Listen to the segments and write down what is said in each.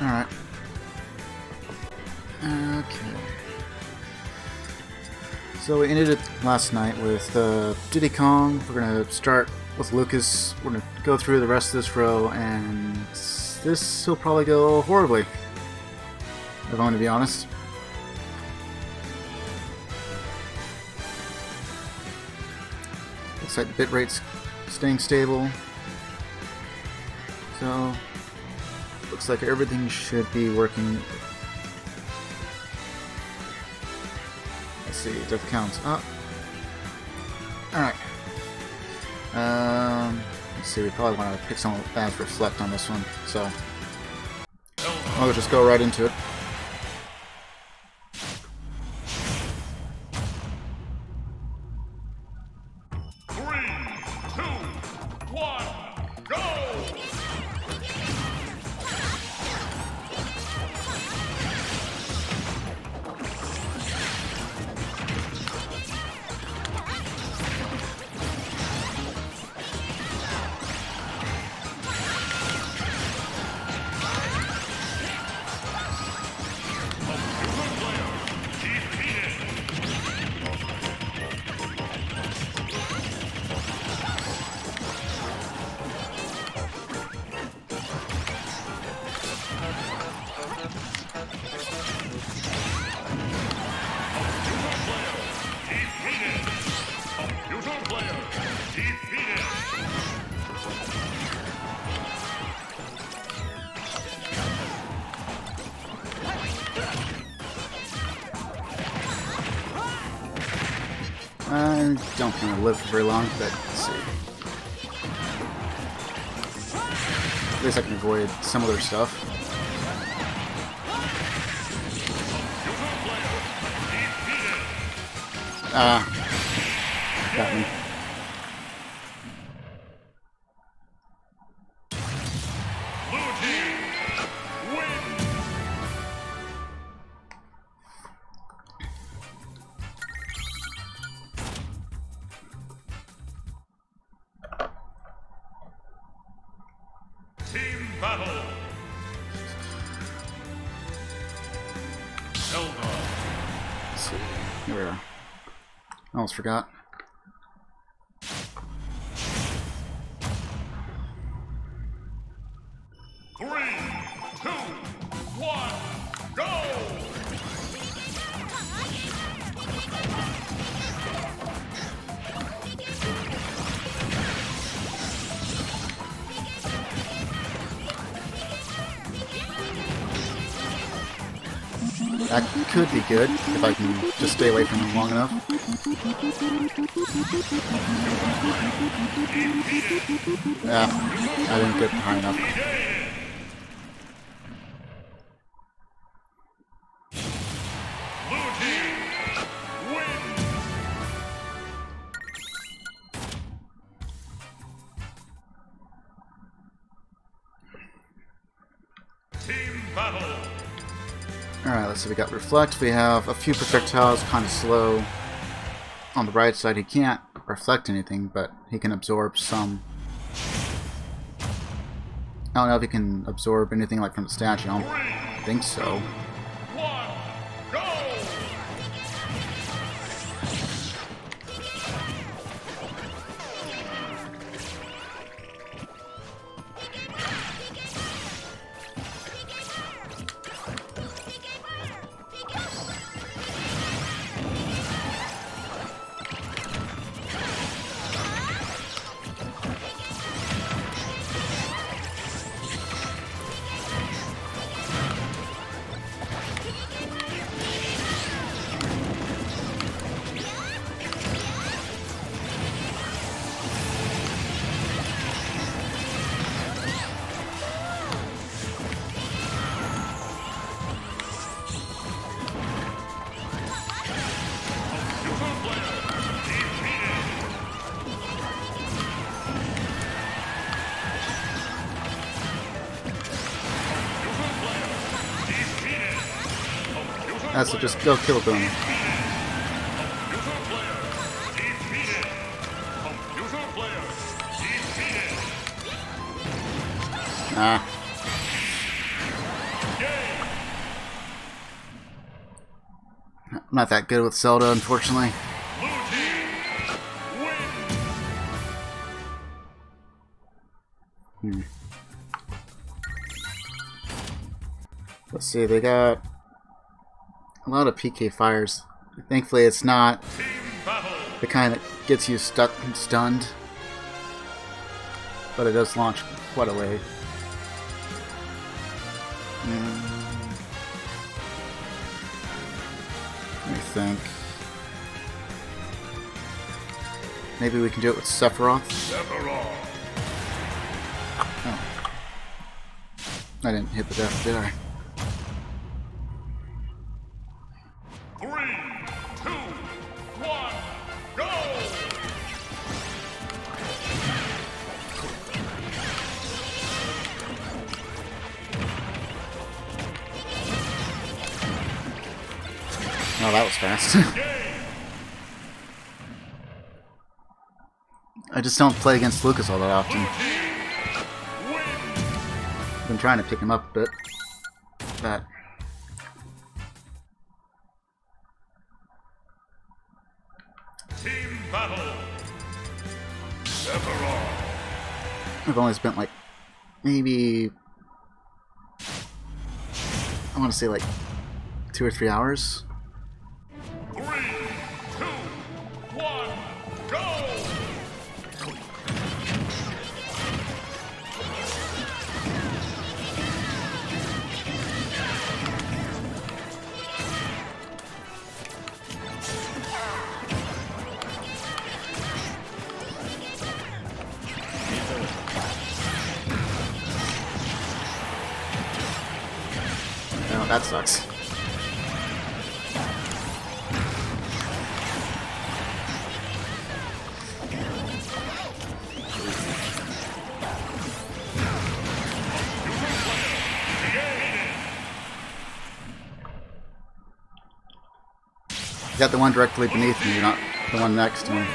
Alright. Okay. So we ended it last night with Diddy Kong. We're gonna start with Lucas. We're gonna go through the rest of this row, and this will probably go horribly, if I'm going to be honest. Looks like the bitrate's staying stable. So, looks like everything should be working. Let's see, death counts up. Alright. Let's see, we probably want to pick some as reflect on this one, so I'll just go right into it. I don't think I'll live for very long, but let's see. At least I can avoid some other stuff. Got me. Let's see. Here we are. I almost forgot. That could be good, if I can just stay away from him long enough. Yeah, I didn't get high enough. Alright, let's see, we got Reflect. We have a few projectiles, kind of slow. On the right side, he can't reflect anything, but he can absorb some. I don't know if he can absorb anything like from the statue. I don't think so. So just go kill them. I'm not that good with Zelda, unfortunately. Let's see, they got a lot of PK fires. Thankfully, it's not the kind that gets you stuck and stunned, but it does launch quite a way. Let me think. Maybe we can do it with SevenWrath. Oh. I didn't hit the death, did I? 3, 2, 1, go! Oh, that was fast. I just don't play against Lucas all that often. I've been trying to pick him up a bit. That. Team battle. I've only spent like maybe, I want to say like 2 or 3 hours. 3, 2, 1, go! Oh, that sucks. Got the one directly beneath me, not the one next to me.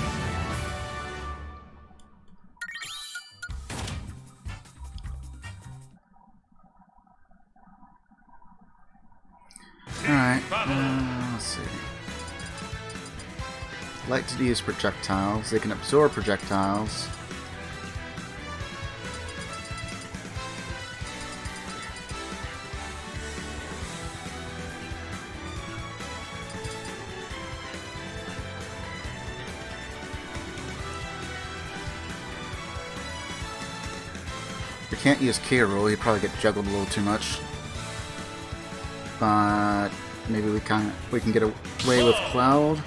Alright, let's see. Like to use projectiles. They can absorb projectiles. We can't use K roll, he'd probably get juggled a little too much. But maybe we can get away with Cloud.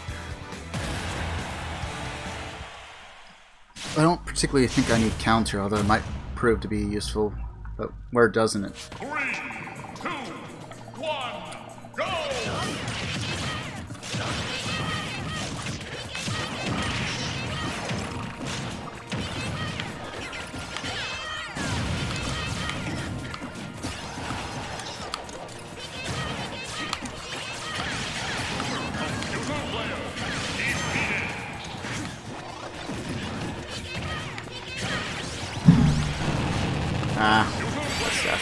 I don't particularly think I need counter, although it might prove to be useful. But where doesn't it? 3, 2, 1, go! Ah, that's stuff.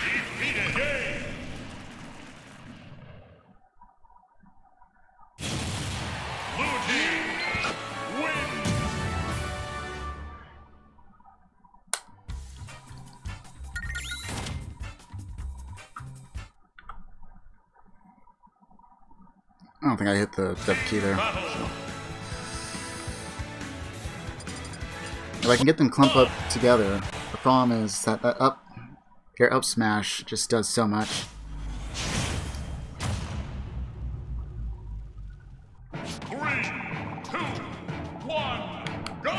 I don't think I hit the W key there. So. If I can get them clump up together, the problem is that their up smash just does so much. 3, 2, 1, go!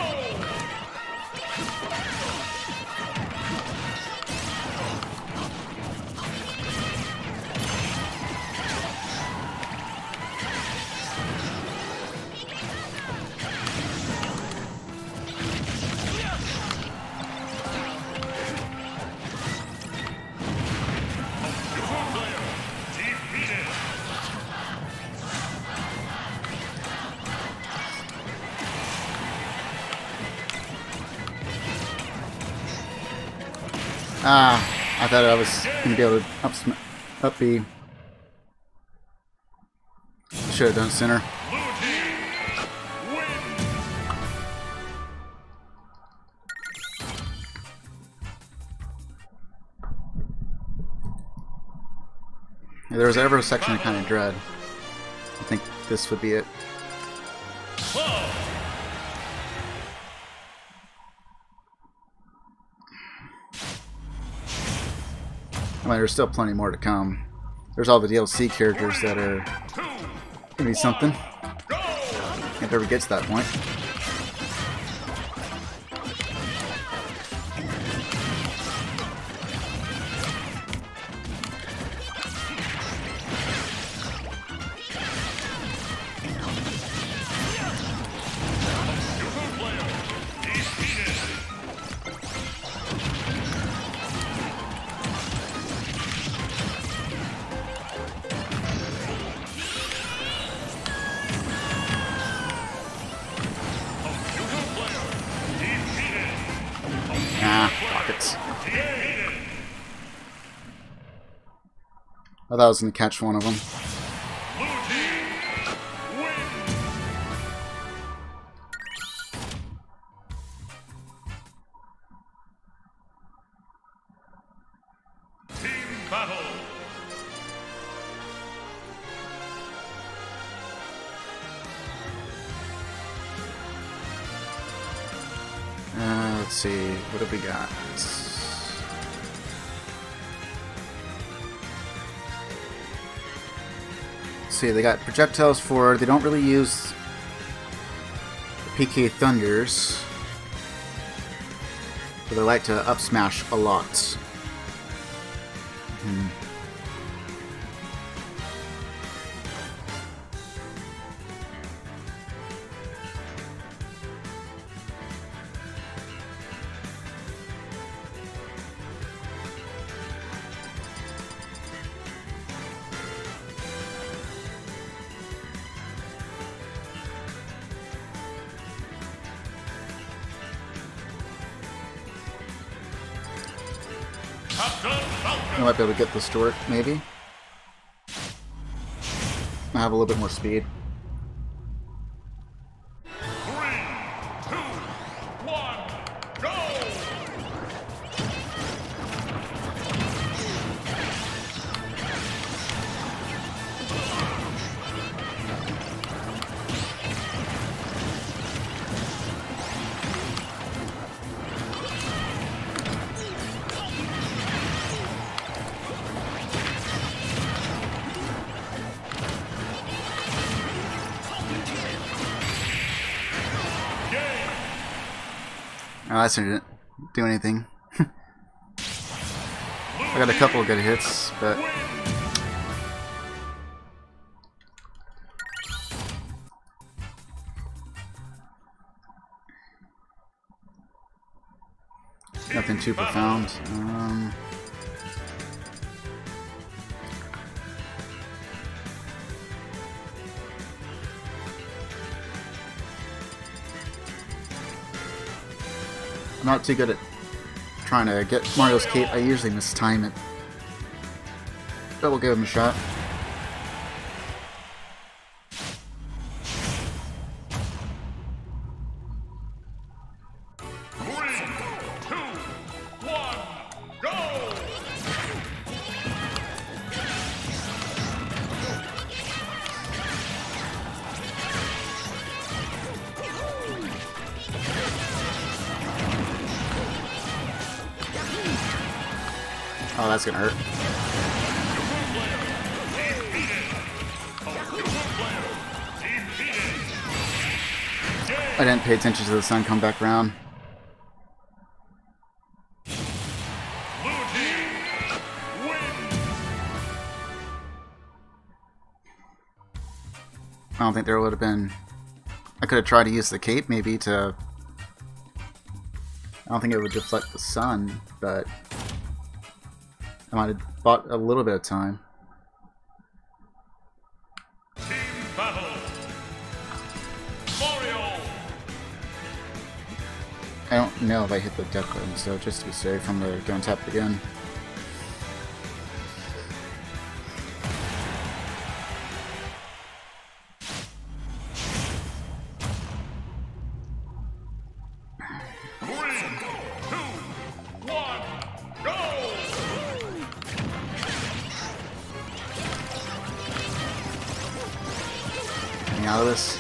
Ah, I thought I was going to be able to up B. Should have done center. If there was ever a section I kind of dread, I think this would be it. I mean, there's still plenty more to come. There's all the DLC characters that are gonna be something. If it ever gets to that point. I thought I was going to catch one of them. Team battle. Let's see, what have we got? See, they got projectiles for, they don't really use the PK Thunders, but they like to up smash a lot. I might be able to get this to work, maybe. I have a little bit more speed. 3, 2, 1, go! Oh, that didn't do anything. I got a couple of good hits, but nothing too profound. I'm not too good at trying to get Mario's cape. I usually mistime it. But we'll give him a shot. Oh, that's gonna hurt. I didn't pay attention to the sun come back around. I don't think there would have been... I could have tried to use the cape maybe to... I don't think it would deflect the sun, but... I might have bought a little bit of time. Team battle. Mario. I don't know if I hit the death button, so just to be safe, I'm going to go and tap it again. 3, 2, 1, go! Getting out of this.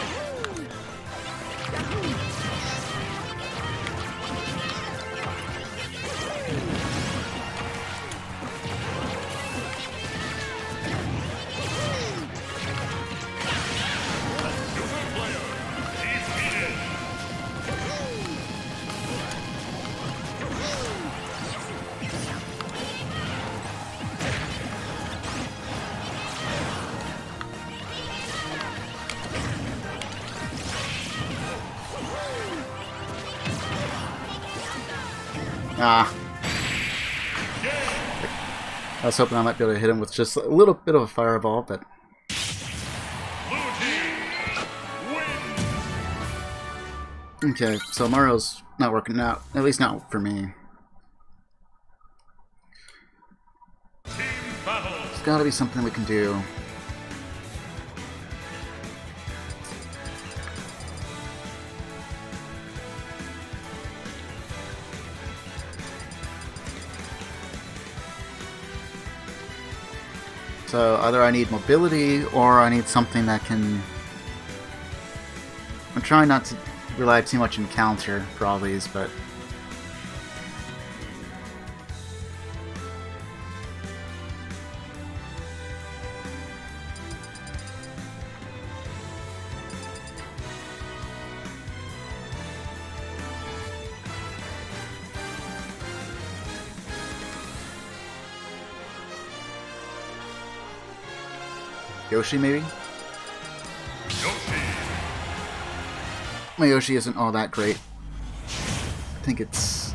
Ah. I was hoping I might be able to hit him with just a little bit of a fireball, but... Okay, so Mario's not working out. At least not for me. There's gotta be something we can do. So either I need mobility or I need something that can... I'm trying not to rely too much on counter for all these, but... Yoshi, maybe? Yoshi. My Yoshi isn't all that great. I think it's...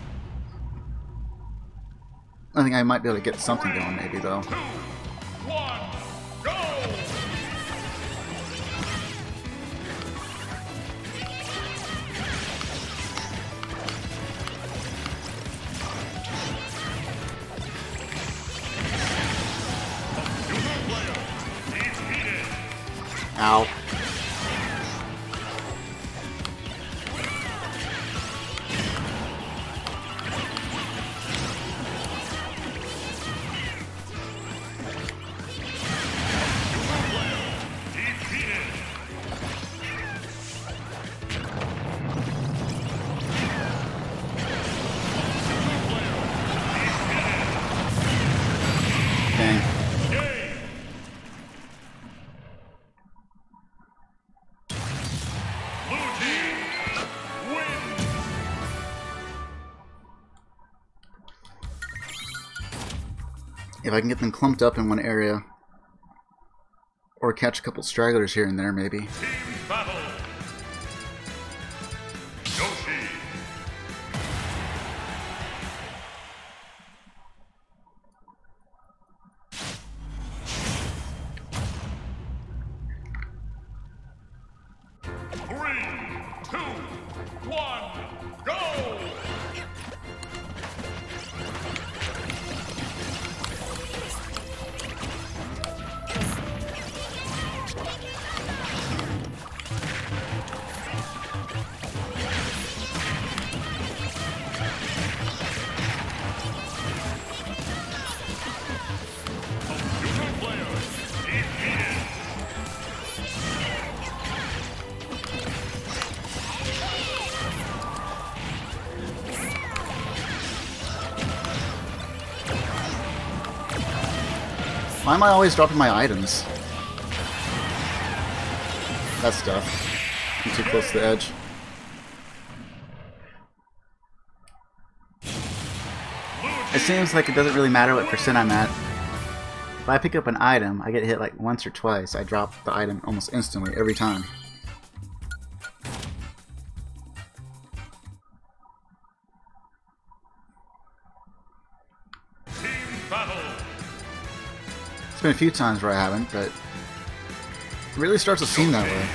I think I might be able to get something going, maybe, though. 2, 1, go! Ow. Dang. If I can get them clumped up in one area, or catch a couple stragglers here and there, maybe. Team battle. Yoshi. Three, 2, 1, go! Why am I always dropping my items? That stuff. I'm too close to the edge. It seems like it doesn't really matter what percent I'm at. If I pick up an item, I get hit like once or twice. I drop the item almost instantly every time. Team battle. It's been a few times where I haven't, but it really starts to seem that way.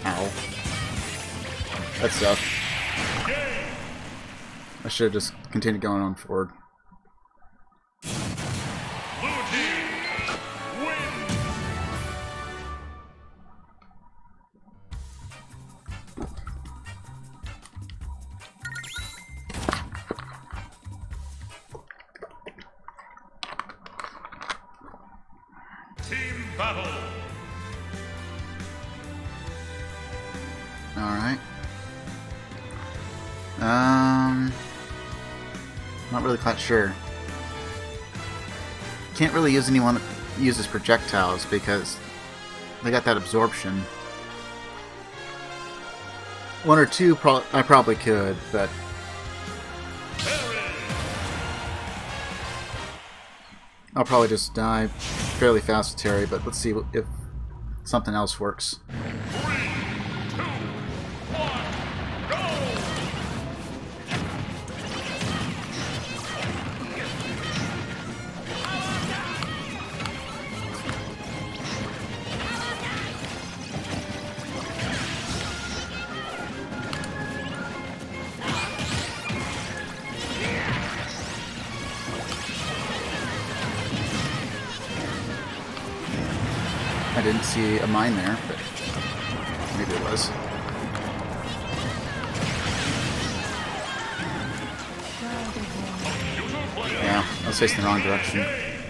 Ow. That's tough. I should have just continued going on forward. Team battle. Alright. Not really quite sure. Can't really use anyone that uses projectiles because they got that absorption. One or two I probably could, but I'll probably just die fairly fast with Terry, but let's see if something else works. 3, 2, 1, go! I didn't see a mine there, but maybe it was. Yeah, I was facing the wrong direction.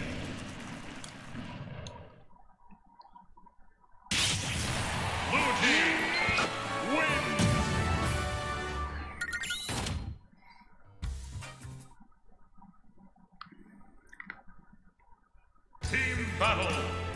Team battle.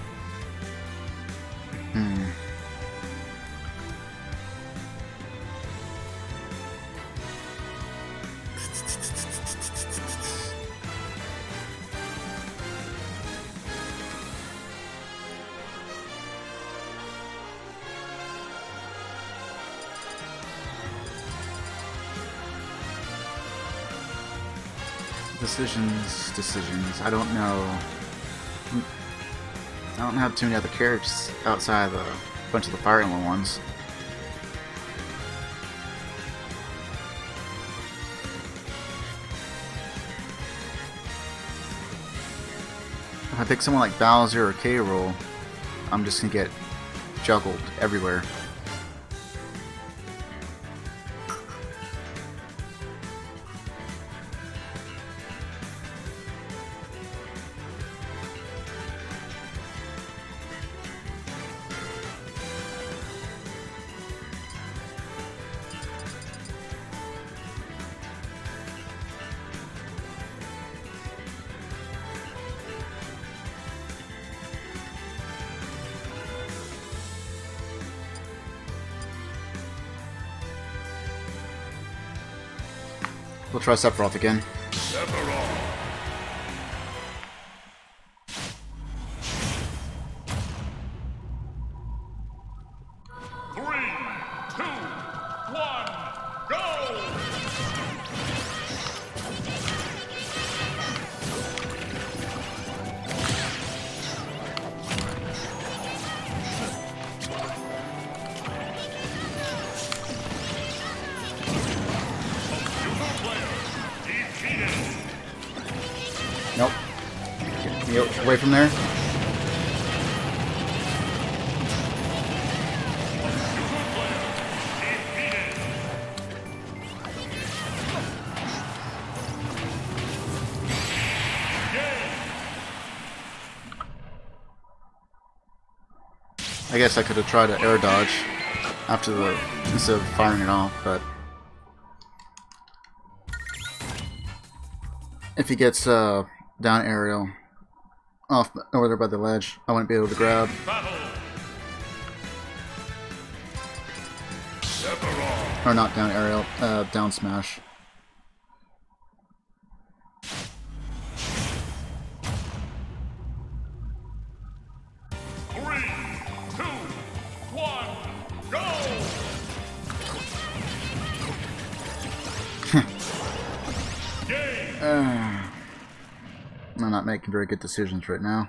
Decisions. I don't know. I don't have too many other characters outside of a bunch of the Fire Emblem ones. If I pick someone like Bowser or K-Rool, I'm just gonna get juggled everywhere. We'll try SevenWrath again. SevenWrath. 3, 2, 1, go! Nope. Get me away from there. I guess I could have tried to air dodge after the instead of firing it off, but if he gets down aerial off over there by the ledge, I wouldn't be able to grab. Or not down aerial, down smash. I'm not making very good decisions right now.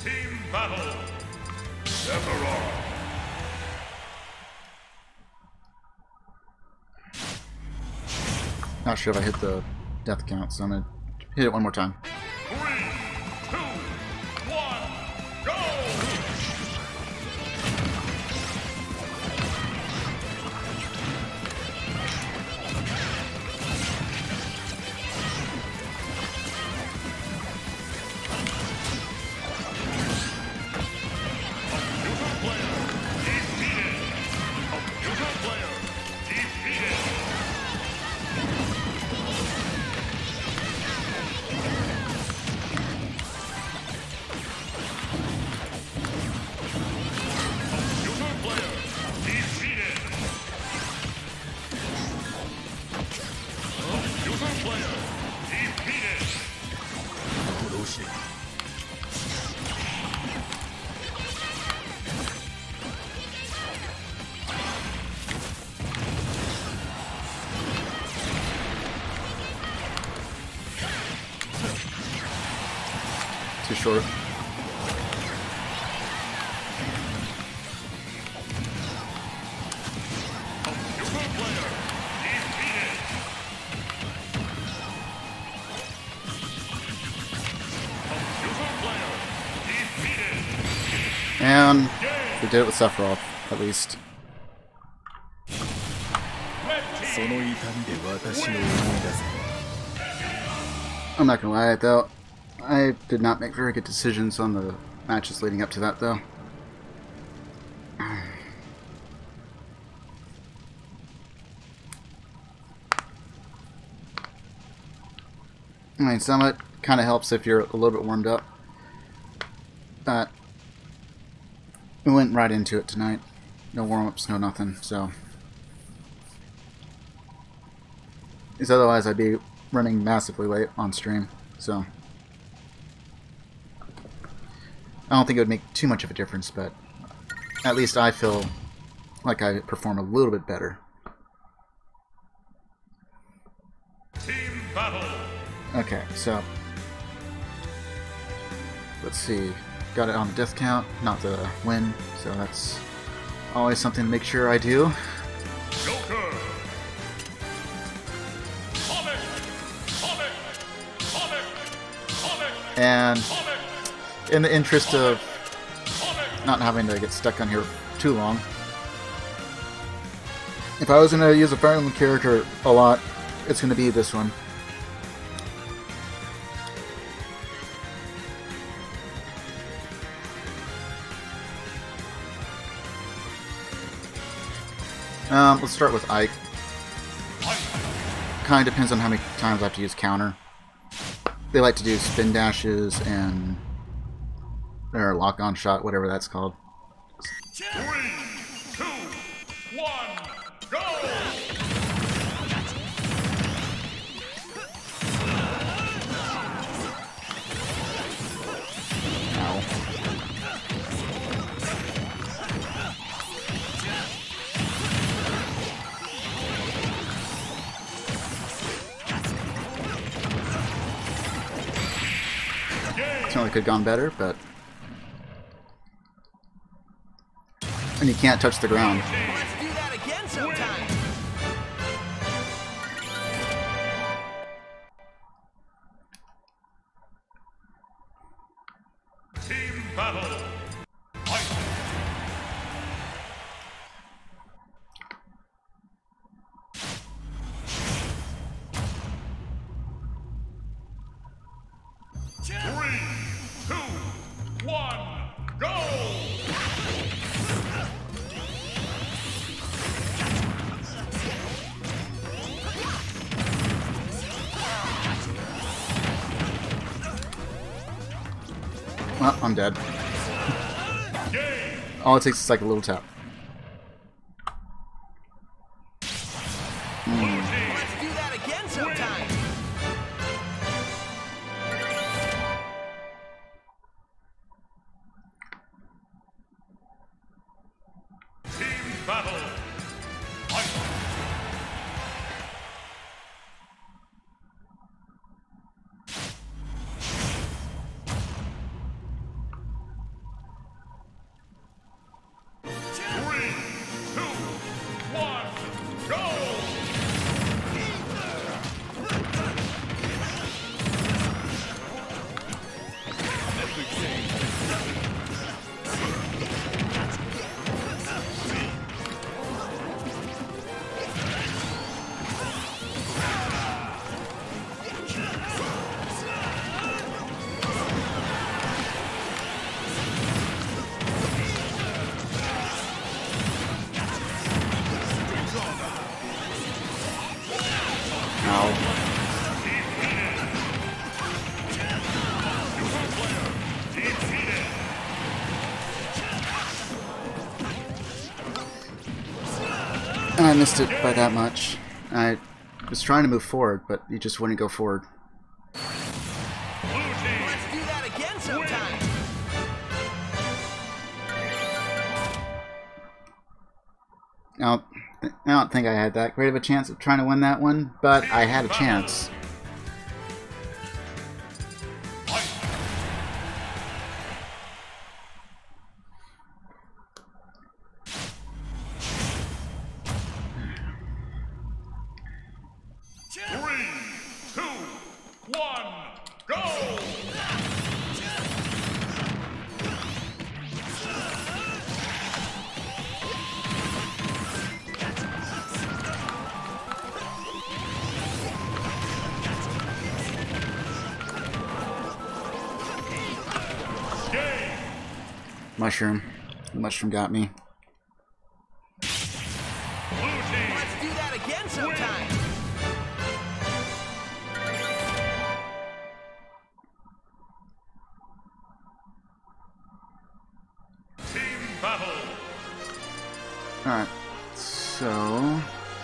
Team battle. Sephiroth. Not sure if I hit the death count, so I'm gonna hit it one more time. 3, 2, 1, go! Too short. And we did it with Sephiroth, at least. I'm not gonna lie, though. I did not make very good decisions on the matches leading up to that, though. I mean, some of it kind of helps if you're a little bit warmed up. But we went right into it tonight. No warm-ups, no nothing, so. Because otherwise I'd be running massively late on stream, so. I don't think it would make too much of a difference, but at least I feel like I perform a little bit better. Team battle. Okay, so let's see. Got it on the death count, not the win, so that's always something to make sure I do. Joker. And in the interest of not having to get stuck on here too long, if I was going to use a Fire Emblem character a lot, it's going to be this one. Let's start with Ike. Kind of depends on how many times I have to use counter. They like to do spin dashes and or lock-on shot, whatever that's called. 3, 2, 1, go! Ow. Certainly could have gone better, but and you can't touch the ground. Let's do that again sometime. Team battle. Fight. Three, 2, 1, go! Well, I'm dead. Game. All it takes is like a little tap. Let's do that again sometime. Team battle. Fight. Ow. I missed it by that much. I was trying to move forward, but he just wouldn't go forward. Let's do that again sometime. I don't think I had that great of a chance of trying to win that one, but I had a chance. Mushroom. The mushroom got me. Let's do that again sometime. Team battle. Alright, so...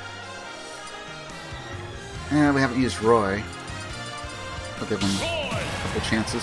yeah, we haven't used Roy. I'll give him a couple chances.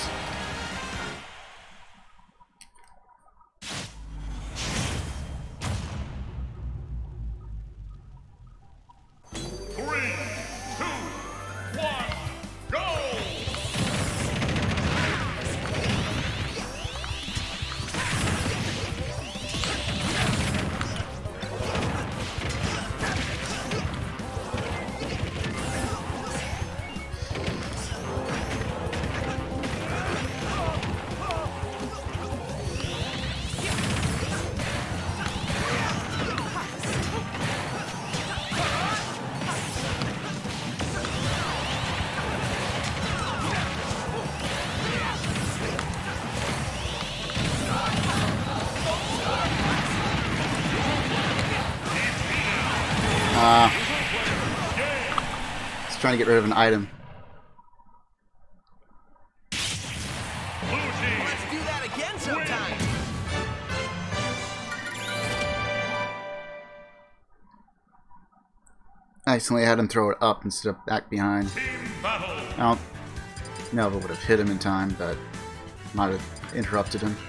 Just trying to get rid of an item. Let's do that again sometime. I accidentally had him throw it up instead of back behind. I don't know if it would have hit him in time, but might have interrupted him.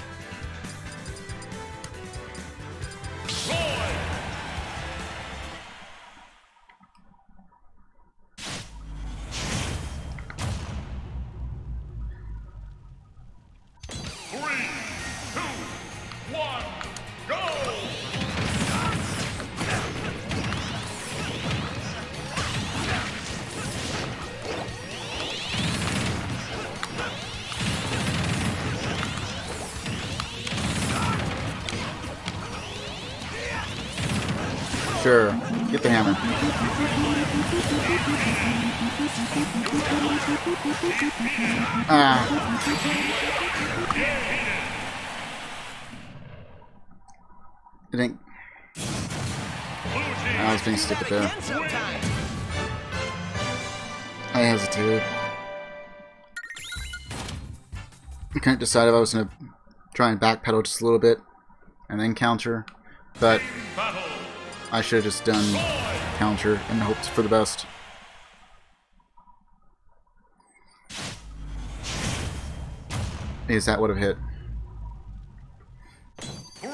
Sure, get the hammer. It ain't. I was being stupid there. I hesitated. I couldn't decide if I was gonna try and backpedal just a little bit and then counter, but I should have just done counter and hoped for the best. Because that would have hit. 3, 2,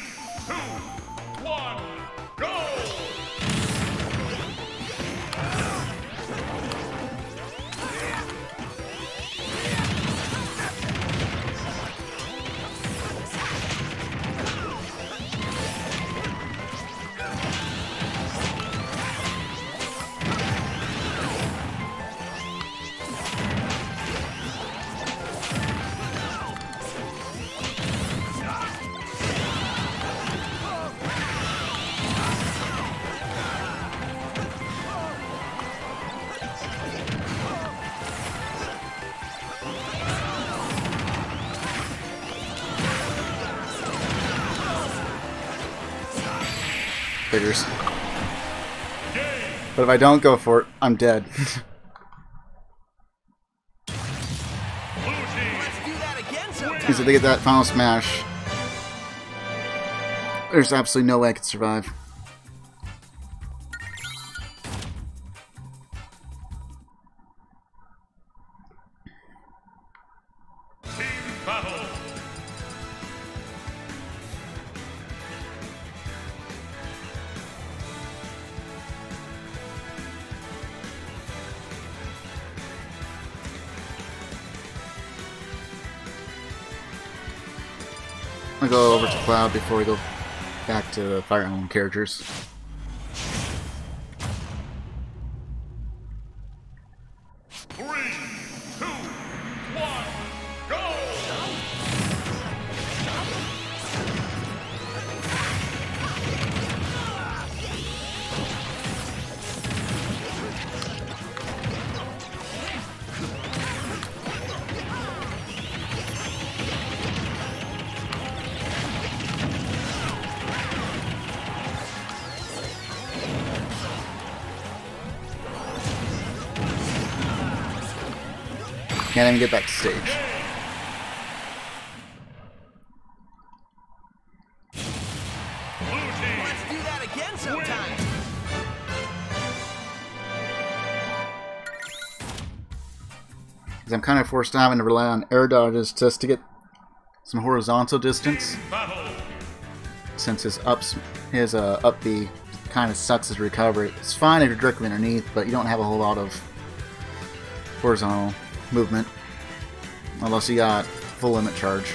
1, go! Figures. Game. But if I don't go for it, I'm dead. Let's do that again sometime. Because if they get that final smash, there's absolutely no way I could survive. Team battle. I'll go over to Cloud before we go back to the Fire Emblem characters. Three, two, one, go! Can't even get back to stage. Let's do that again sometime. Because I'm kind of forced to having to rely on air dodges just to get some horizontal distance. Battle. Since his up B kind of sucks his recovery. It's fine if you're directly underneath, but you don't have a whole lot of horizontal movement unless you got full limit charge.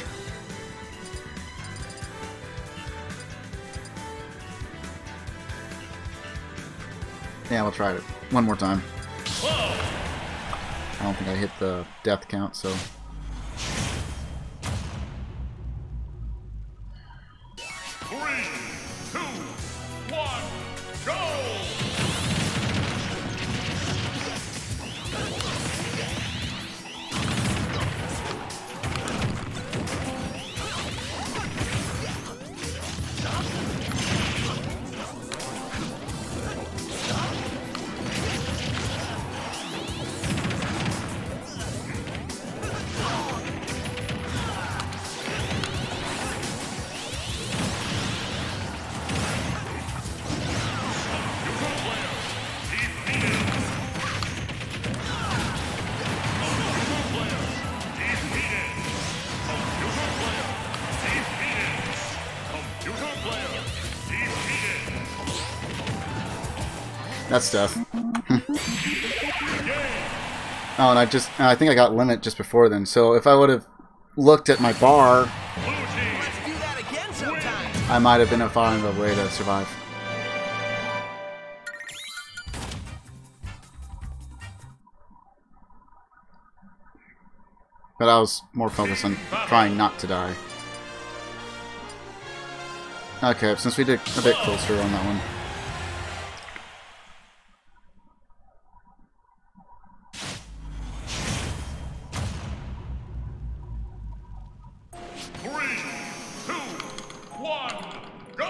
Yeah, we'll try it one more time. I don't think I hit the death count, so. Three, two, one, go! That stuff. Oh, and I think I got limit just before then. So if I would have looked at my bar, Let's do that again sometime. I might have been finding a way to survive. But I was more focused on trying not to die. Okay, since we did a bit closer on that one. Three, two, one, go!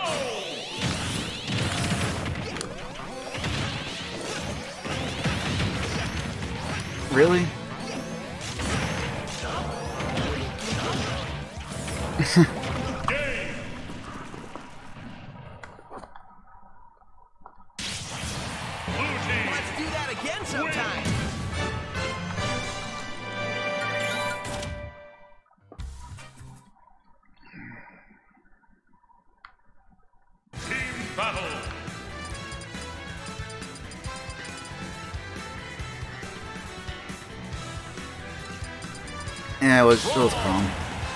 Really? Let's do that again sometime. Team battle. Yeah, it was calm.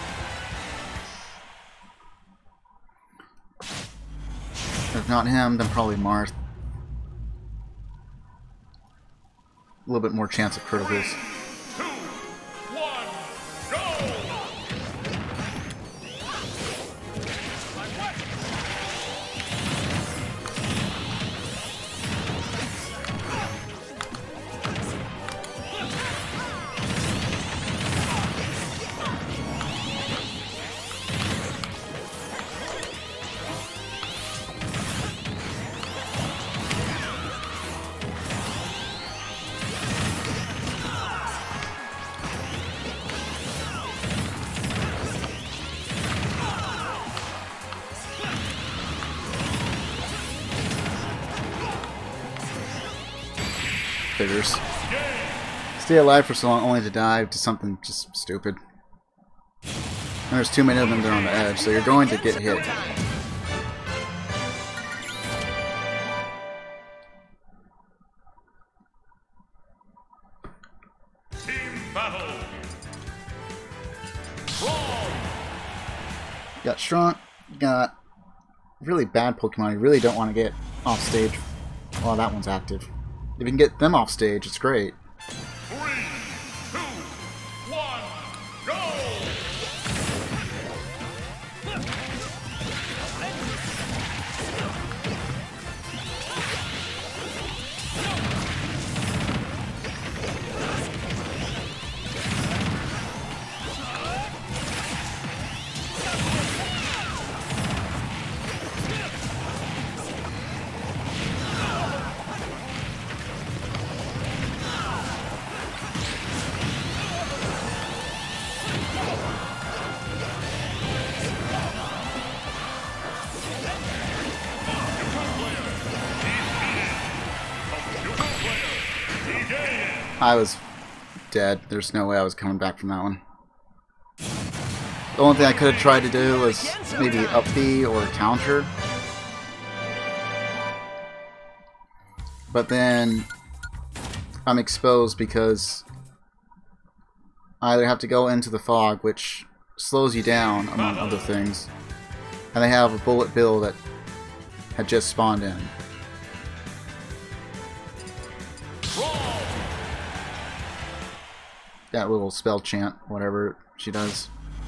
If not him, then probably Marth. A little bit more chance of criticals. 2, 1, go! figures. Stay alive for so long only to die to something just stupid. And there's too many of them there on the edge, so you're going to get hit. Team battle. You got strong, you got really bad Pokemon you really don't want to get off stage while that one's active. If you can get them off stage, it's great. 3, 2, 1, go! I was dead. There's no way I was coming back from that one. The only thing I could have tried to do was maybe up B or counter. But then I'm exposed because I either have to go into the fog, which slows you down, among other things, and they have a bullet bill that had just spawned in. That little spell chant, whatever she does.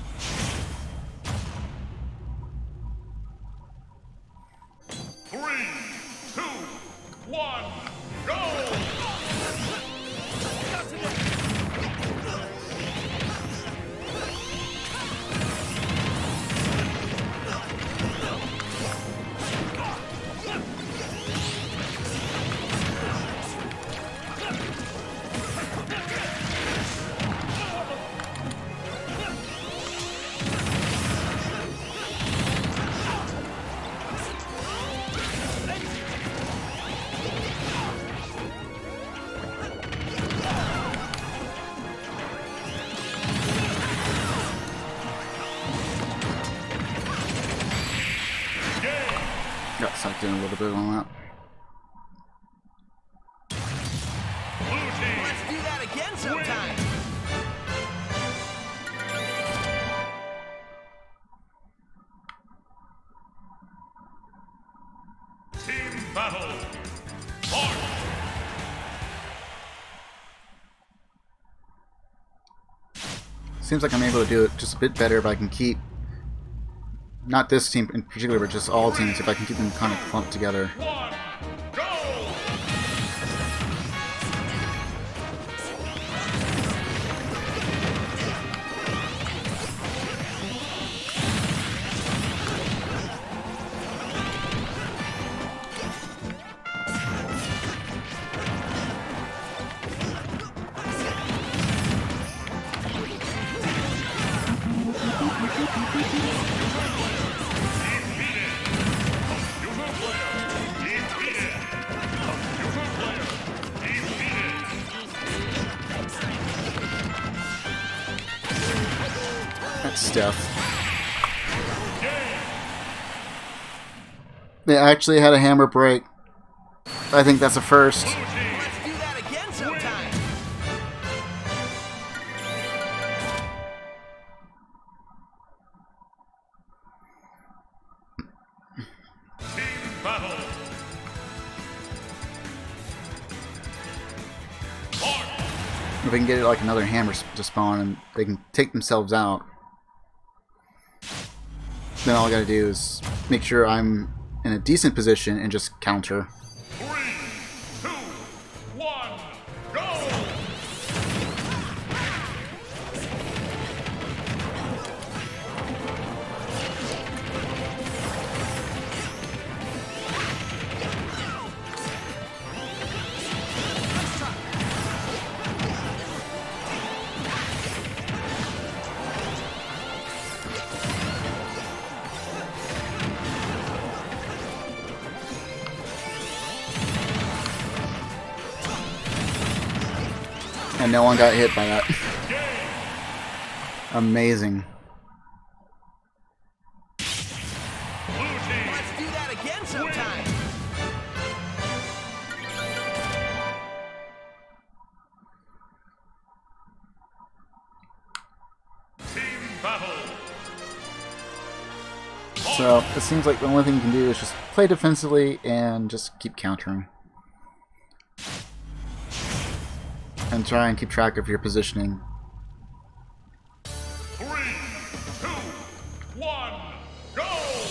Got sucked in a little bit on that. Let's do that again sometime. Team battle. Seems like I'm able to do it just a bit better if I can keep, not this team in particular, but just all teams, if I can keep them kind of clumped together. Stuff. They actually had a hammer break. I think that's a first. Let's do that again sometime. Team battle. If they can get it like another hammer to spawn and they can take themselves out, then all I gotta do is make sure I'm in a decent position and just counter. 3, 2, 1, go! And no one got hit by that. Amazing. Let's do that again sometime. Team battle. So it seems like the only thing you can do is just play defensively and just keep countering. And try and keep track of your positioning. 3, 2, 1, go!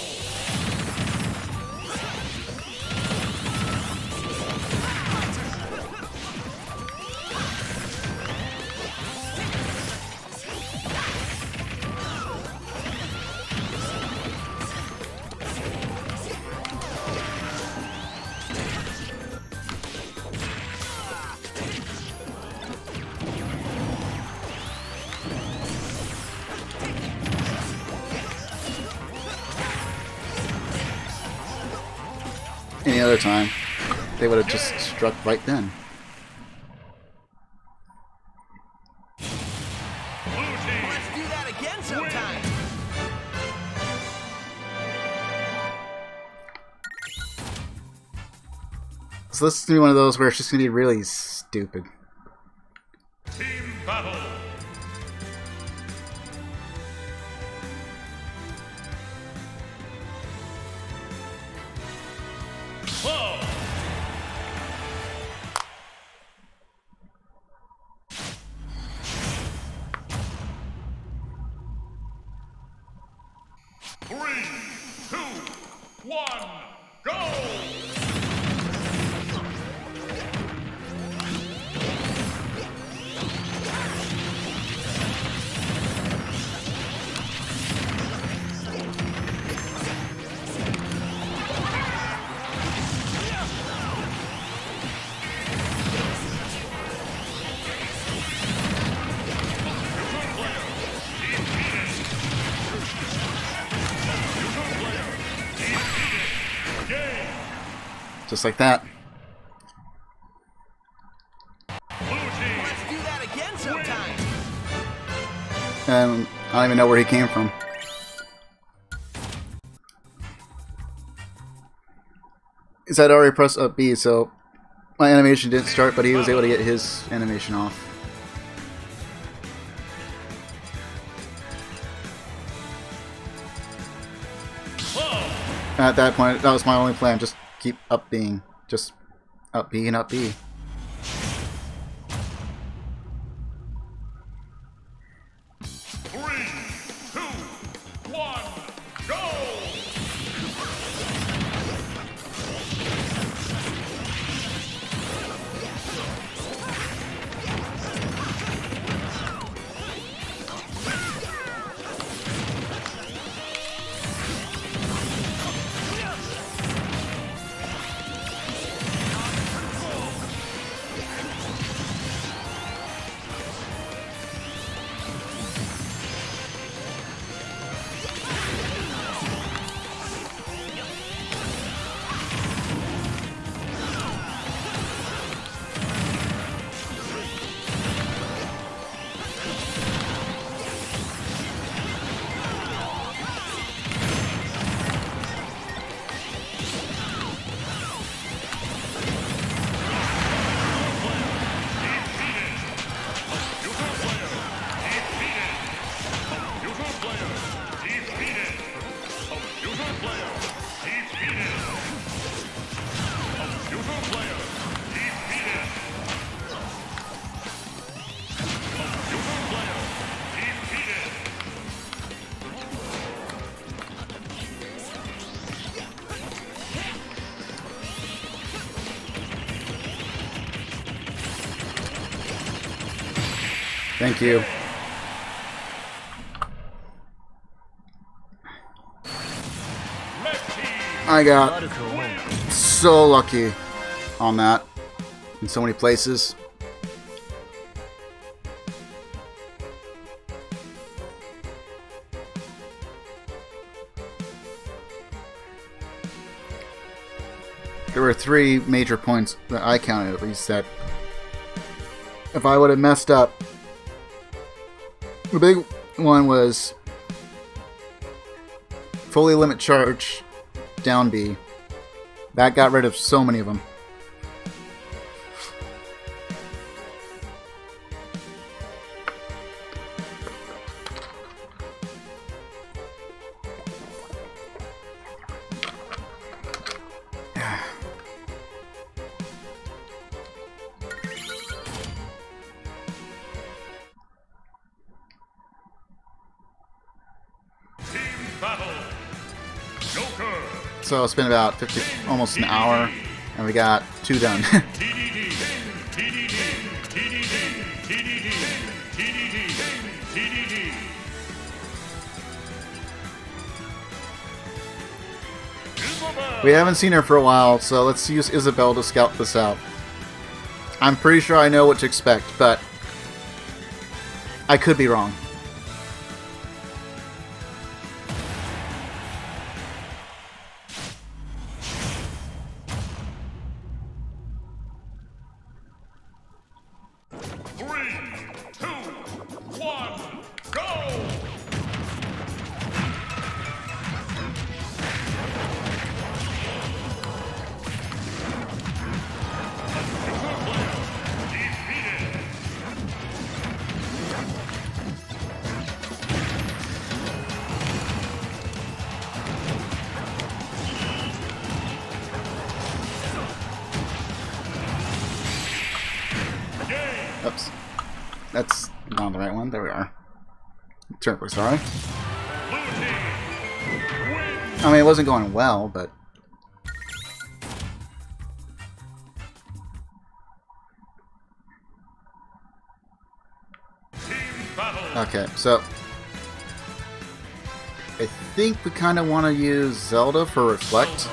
Any other time, they would have just struck right then. Let's do that again sometime. So this is going to be one of those where it's just going to be really stupid. Team battle. Whoa! Three, two, one, go! Just like that. Let's do that again sometime. And I don't even know where he came from. He said already pressed up B, so my animation didn't start, but he was able to get his animation off. And at that point, that was my only plan. Just keep up being. Just up B and up B. Three, two, one, go! Thank you. I got so lucky on that in so many places. There were 3 major points that I counted, at least, that if I would have messed up. The big one was fully limit charge down B. That got rid of so many of them. So it's been about 50, almost an hour, and we got 2 done. We haven't seen her for a while, so let's use Isabelle to scout this out. I'm pretty sure I know what to expect, but I could be wrong. Oops. That's not the right one. There we are. Terribly sorry. I mean, it wasn't going well, but... Okay, so... I think we kind of want to use Zelda for Reflect.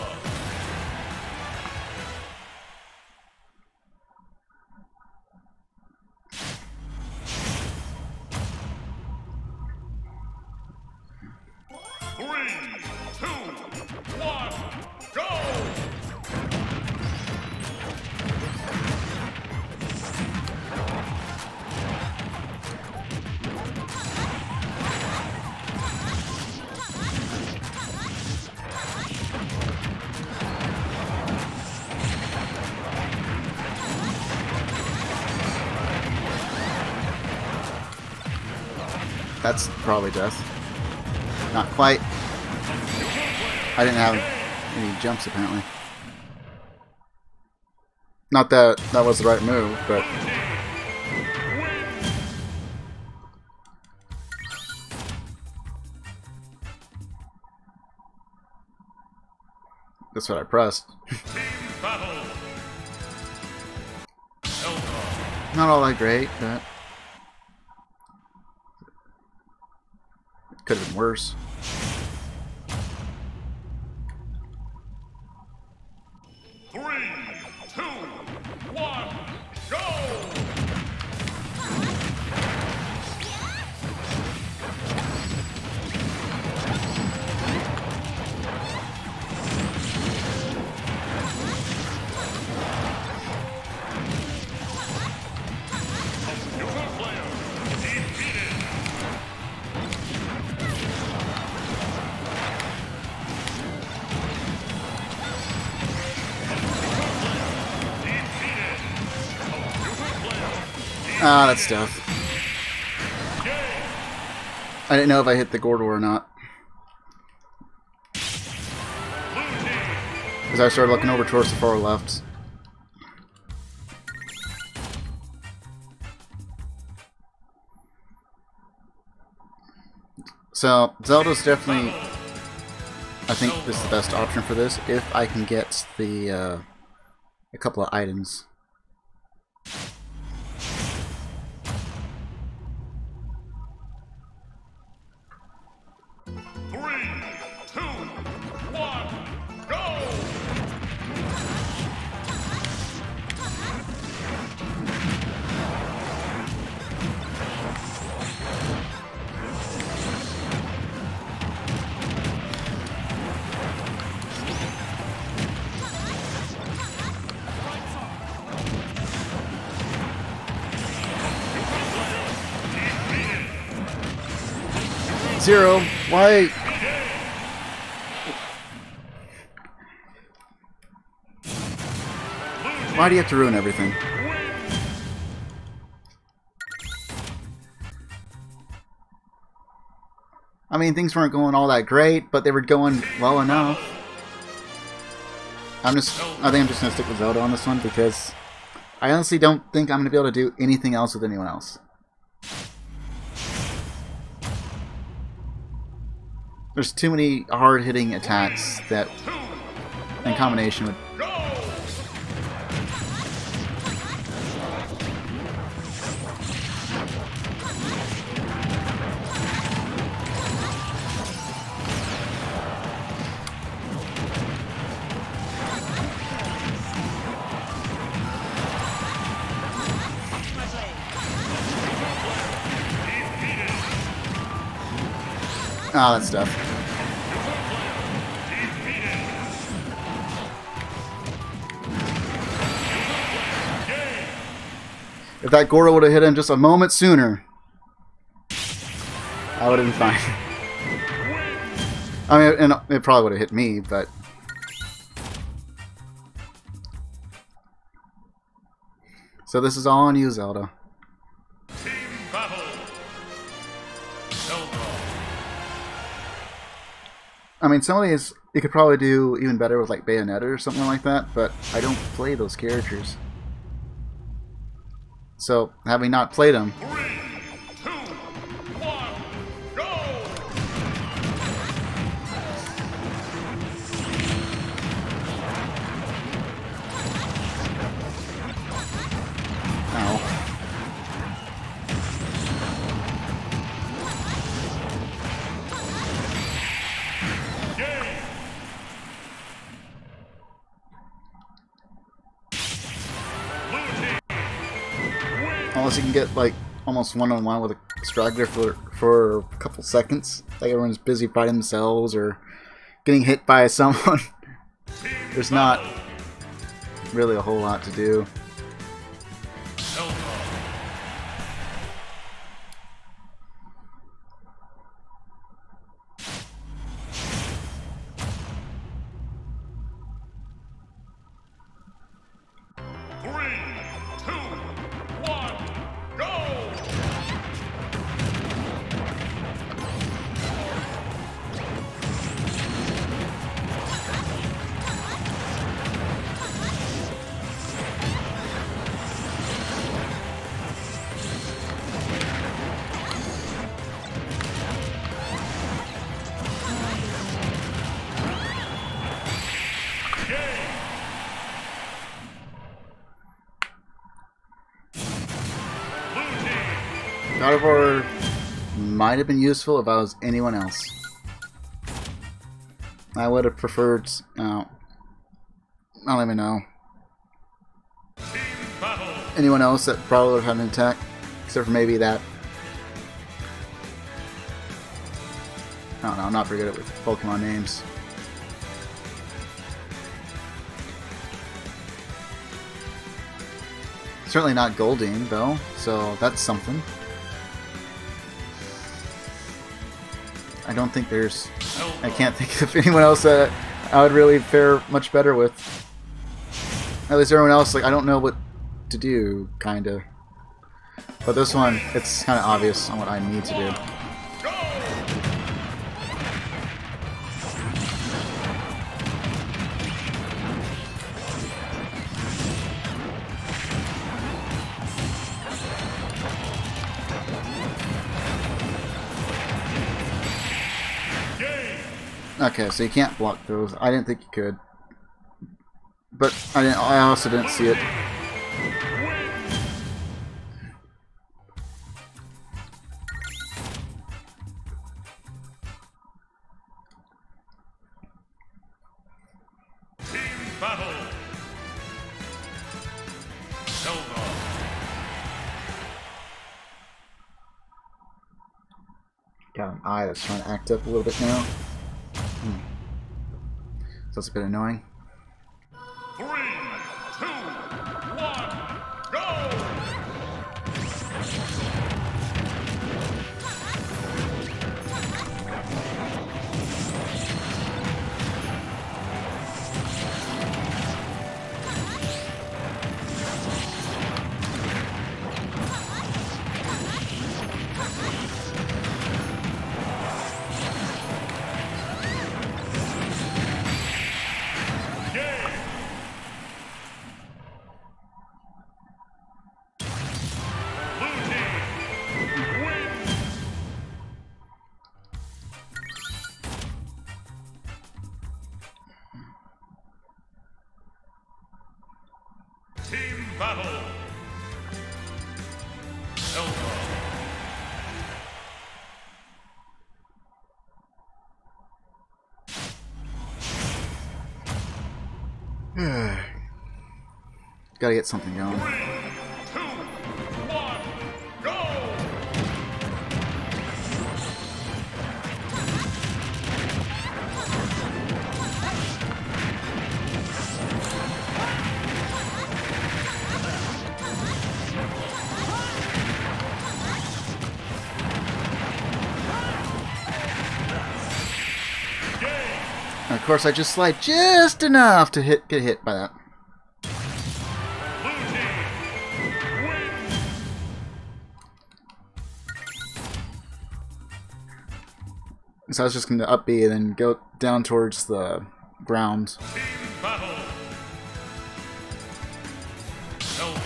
That's probably death. Not quite. I didn't have any jumps apparently. Not that that was the right move, but... That's what I pressed. Not all that great, but... Could have been worse. Ah, that's tough. I didn't know if I hit the Gordor or not. Because I started looking over towards the far left. So, Zelda's definitely, I think, this is the best option for this, if I can get the, a couple of items. Zero, why? Why do you have to ruin everything? I mean, things weren't going all that great, but they were going well enough. I think I'm just gonna stick with Zelda on this one because I honestly don't think I'm gonna be able to do anything else with anyone else. There's too many hard-hitting attacks that, in combination with. Oh, that stuff. If that Goro would have hit him just a moment sooner, I would have been fine. I mean, and it probably would have hit me, but... So this is all on you, Zelda. Team battle. Zelda. I mean, some of these you could probably do even better with like Bayonetta or something like that, but I don't play those characters. So, having not played them, 3, 2, 1, go! ow. Game. Blue team. Unless you can get like almost one-on-one with a straggler for a couple seconds, like everyone's busy fighting themselves or getting hit by someone. There's not really a whole lot to do. Zelda. Three, two, one, go! God of War might have been useful if I was anyone else. I would have preferred. I don't even know. Team battle. Anyone else that probably would have had an attack, except for maybe that. I don't know. I'm not very good with Pokemon names. Certainly not Goldeen, though, so that's something. I don't think there's... I can't think of anyone else that I would really fare much better with. At least everyone else, like, I don't know what to do, kinda. But this one, it's kinda obvious on what I need to do. Okay, so you can't block those. I didn't think you could. But I also didn't see it. Team battle. Zelda. Got an eye that's trying to act up a little bit now. So that's a bit annoying. 3, 2, 1, go! battle. Zelda. Gotta get something going. 3, 2, 1, go! And of course, I just slide just enough to get hit by that. So I was just going to up B and then go down towards the ground. Team battle. Zelda.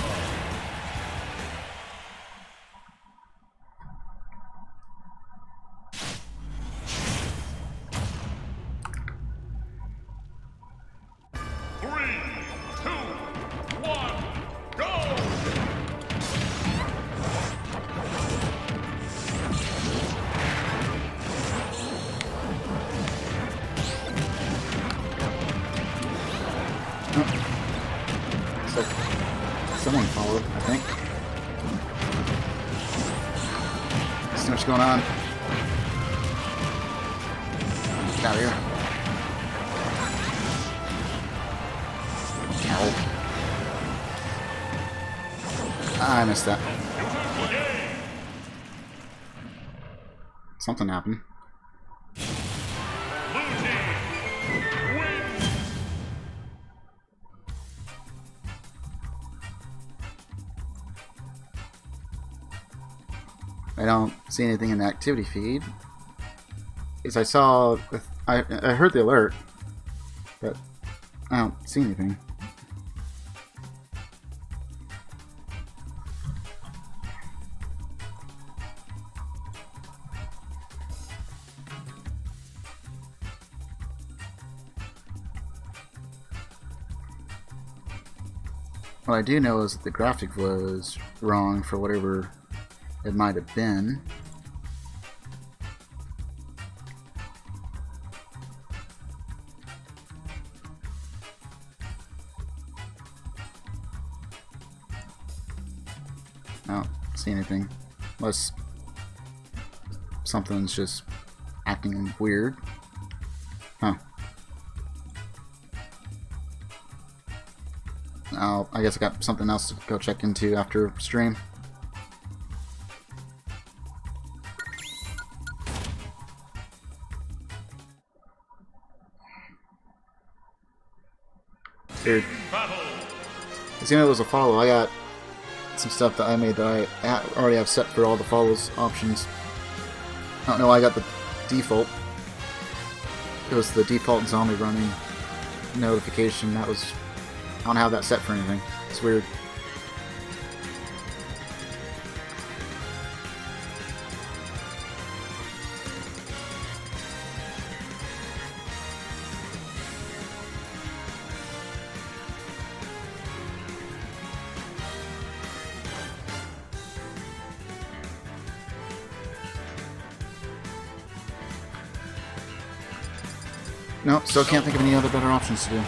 Someone followed, I think. Let's see what's going on. Get out of here. Ow. I missed that. Something happened. I don't see anything in the activity feed. Because I saw, I heard the alert, but I don't see anything. What I do know is that the graphic was wrong for whatever it might have been. I don't see anything. Unless something's just acting weird. Huh. I guess I got something else to go check into after stream. Dude. As you know, it was a follow. I got some stuff that I made that I already have set for all the follows options. I don't know why I got the default. It was the default zombie running notification. That was... I don't have that set for anything. It's weird. Nope, still can't think of any other better options to do.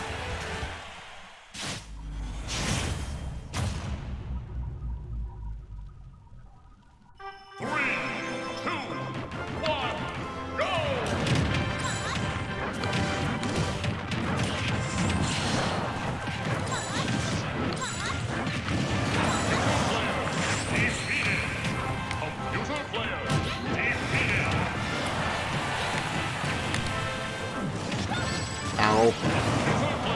Ow.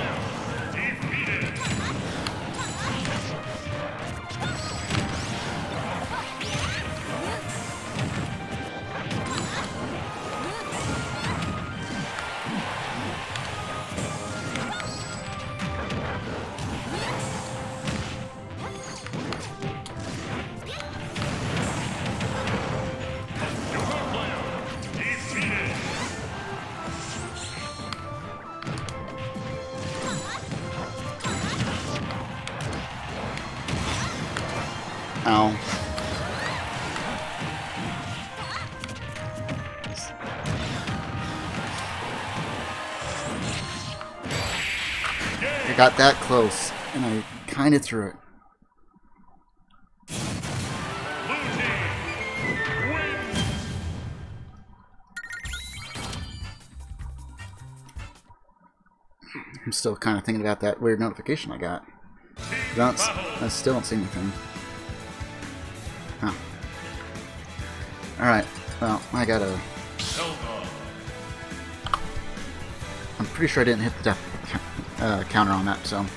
I got that close, and I kind of threw it. I'm still kind of thinking about that weird notification I got. I still don't see anything. Huh. Alright, well, I gotta... I'm pretty sure I didn't hit the death counter on that, so...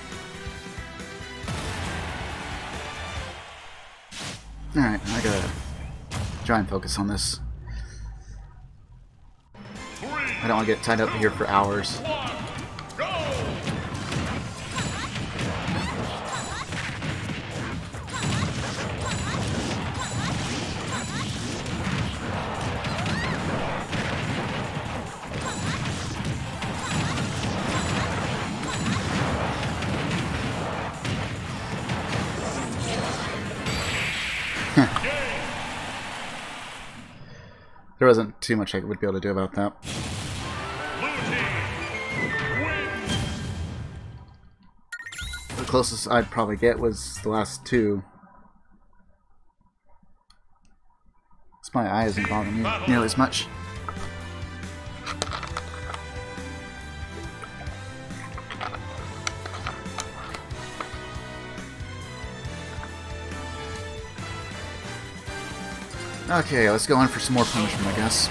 Alright, I gotta try and focus on this. I don't want to get tied up here for hours. There wasn't too much I would be able to do about that. The closest I'd probably get was the last two. It's my eye isn't bothering me nearly as much. Okay, let's go in for some more punishment, I guess.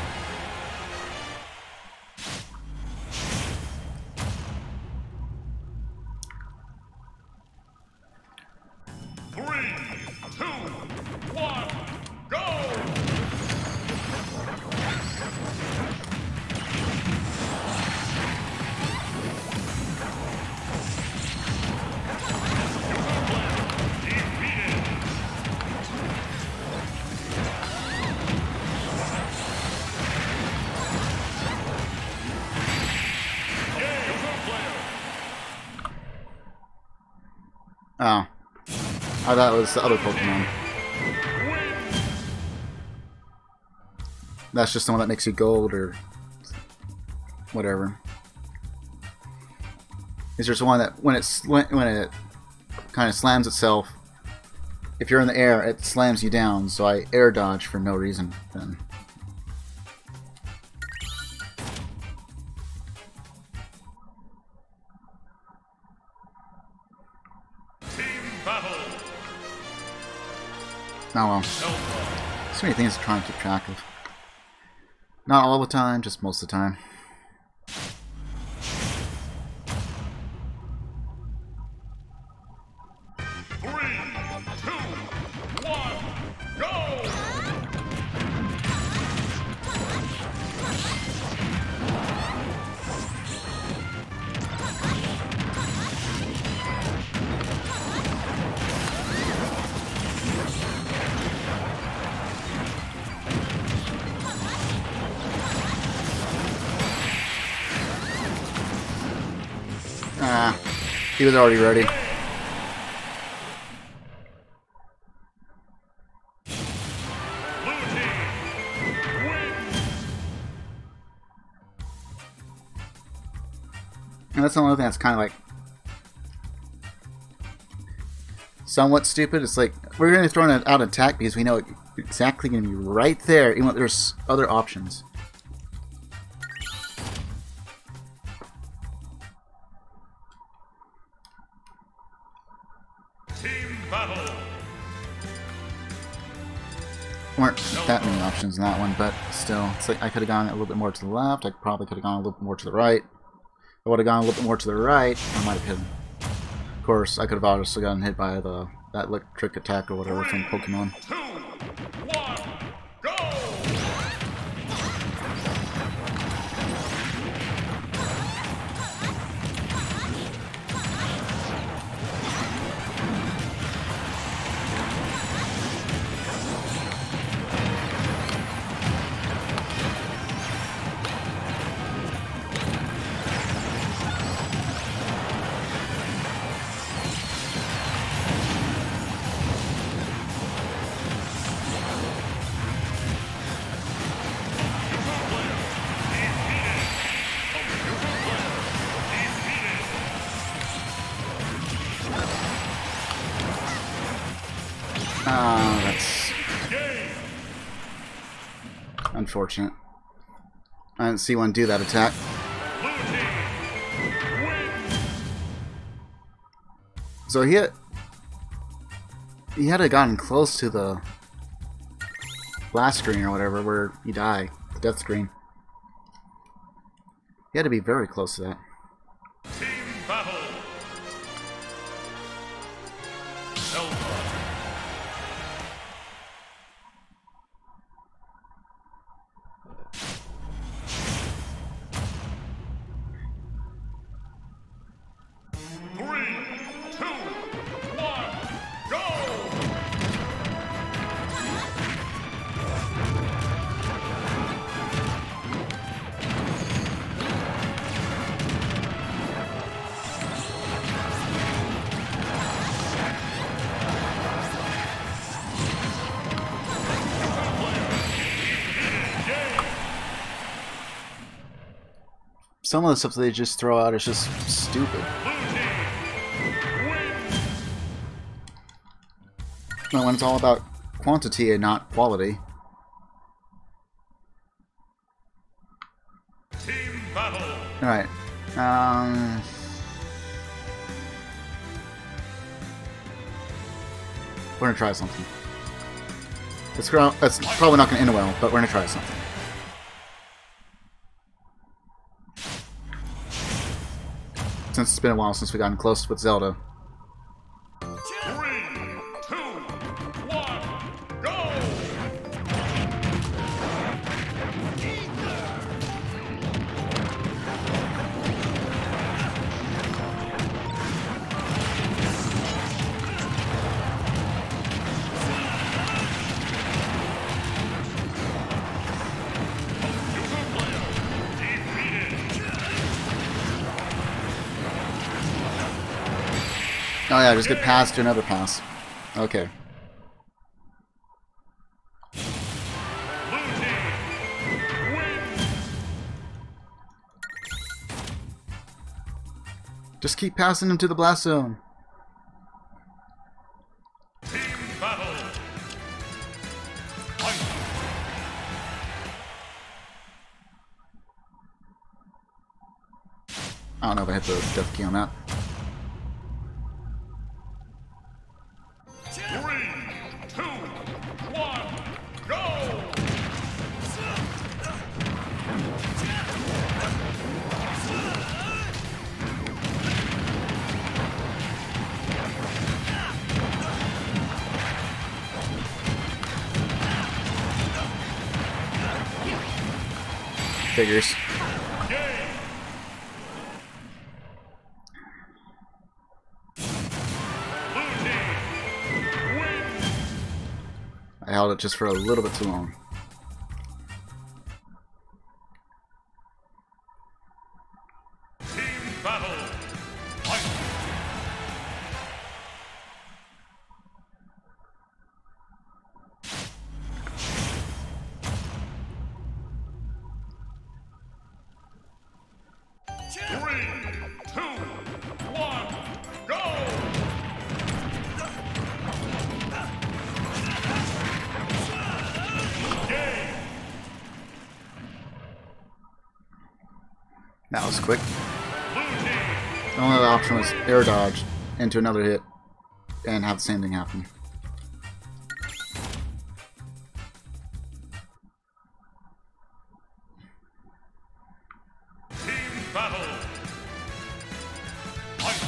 Oh. I thought it was the other Pokemon. That's just the one that makes you gold or whatever. It's just one that when it kind of slams itself, if you're in the air, it slams you down. So I air dodge for no reason then. Oh well. So many things to try and keep track of. Not all the time, just most of the time. He was already ready. And that's the only thing that's kind of like somewhat stupid. It's like we're going to throw out an attack because we know it's exactly going to be right there, even though there's other options. Weren't that many options in that one, but still, it's like I could have gone a little bit more to the left. I probably could have gone a little bit more to the right. If I would have gone a little bit more to the right, I might have hit him. Of course, I could have obviously gotten hit by that electric attack or whatever from Pokemon. That's unfortunate. I didn't see one do that attack. So he had to gotten close to the blast screen or whatever where you die, the death screen. He had to be very close to that. Team battle. Some of the stuff they just throw out is just stupid. When it's all about quantity and not quality. Team battle. Alright. We're gonna try something. That's probably not gonna end well, but we're gonna try something. Since it's been a while since we gotten close with Zelda. 3, 2, 1, go! Oh yeah, just get pass to another pass. Okay. Just keep passing him to the blast zone. Team battle. I don't know if I hit the death key on that. 3, 2, 1, go! Figures. I held it just for a little bit too long. Team battle. Fight. 3, 2, 1, go! That was quick. The only other option was air dodge into another hit and have the same thing happen. Team battle. Fight.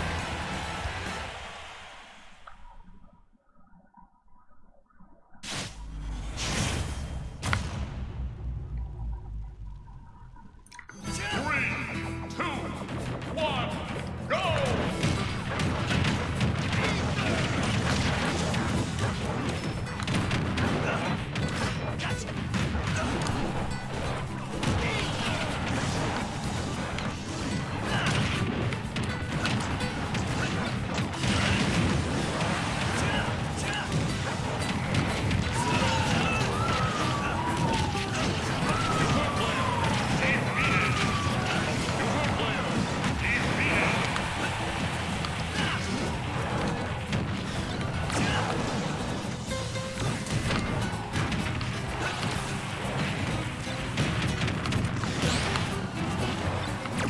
3, 2, 1, go!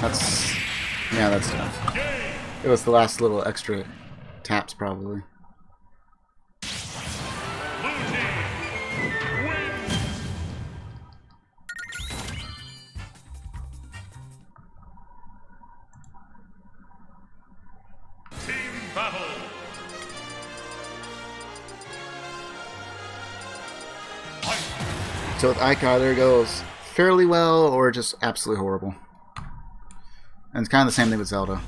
that's... Yeah, that's tough. It was the last little extra taps, probably. So with Ike either goes fairly well or just absolutely horrible. And it's kind of the same thing with Zelda.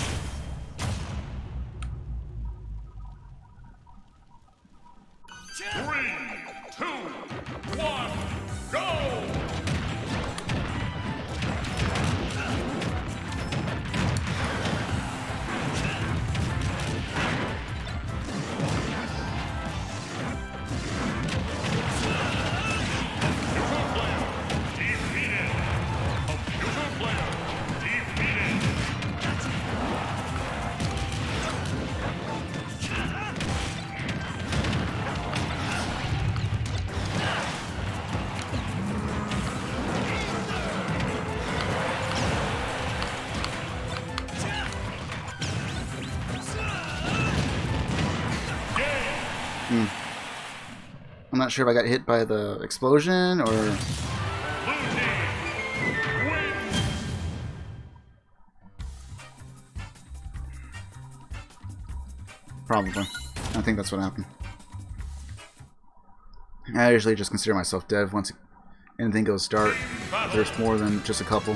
I'm not sure if I got hit by the explosion or... Probably. I think that's what happened. I usually just consider myself dead once anything goes dark. If there's more than just a couple.